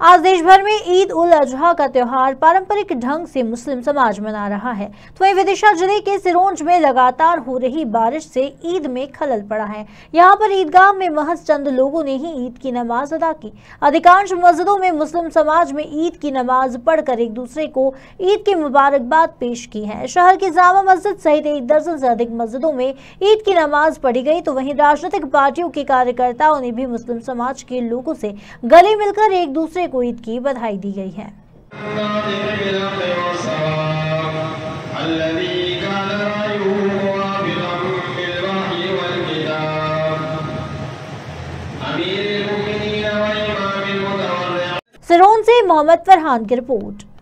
आज देश भर में ईद उल अजहा का त्योहार पारंपरिक ढंग से मुस्लिम समाज मना रहा है। तो वहीं विदिशा जिले के सिरोंज में लगातार हो रही बारिश से ईद में खलल पड़ा है। यहां पर ईदगाह में महज चंद लोगों ने ही ईद की नमाज अदा की। अधिकांश मस्जिदों में मुस्लिम समाज में ईद की नमाज पढ़कर एक दूसरे को ईद की मुबारकबाद पेश की है। शहर की जामा मस्जिद सहित 1 दर्जन से अधिक मस्जिदों में ईद की नमाज पढ़ी गई। तो वहीं राजनीतिक पार्टियों के कार्यकर्ताओं ने भी मुस्लिम समाज के लोगों से गले मिलकर एक दूसरे को ईद की बधाई दी गई है। सिरोंज से मोहम्मद फरहान की रिपोर्ट।